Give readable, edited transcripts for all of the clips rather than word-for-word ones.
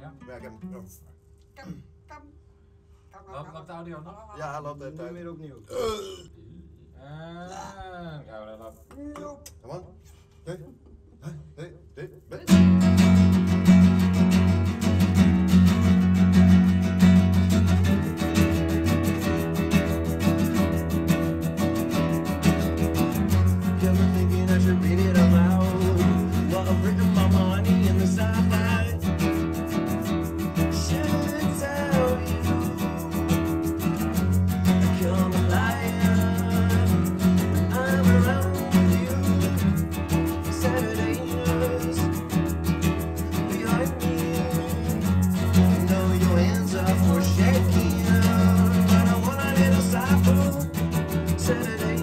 Ja? Ja, ik heb hem. Loopt de audio nog? Ja, loopt de tijd. Weer opnieuw. Gaan we dan op. Come on. Hey. Hey. Hey. Hey. Got me thinking I should read it aloud. What I've written my money in the side. Should tell you I come alive. I'm around with you. Saturdays behind me. You know your hands are for shaking, but I want a little cycle. Saturdays.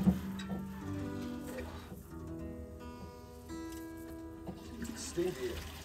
Stinky.